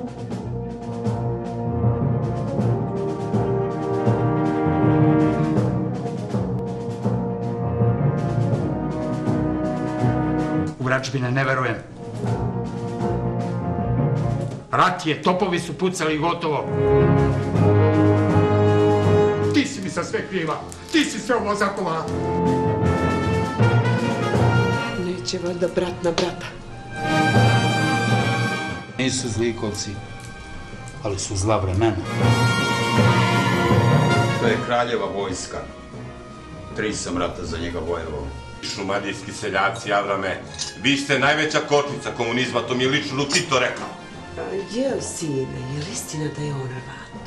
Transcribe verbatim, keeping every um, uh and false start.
U vračbine ne verujem. Rat je, topovi su pucali i gotovo. Ti si mi sa sve kriva. Ti si sve ovo zakovala. Neće valjda brat na brata. Nisu zlikovci, ali su zla vremena. To je kraljeva vojska. Tri sam rata za njega vojevao. Šumadijski seljaci, Avrame, vi ste najveća kočnica komunizma, to mi je lično Tito rekao. Jel, sine, je li istina da je on Hrvat?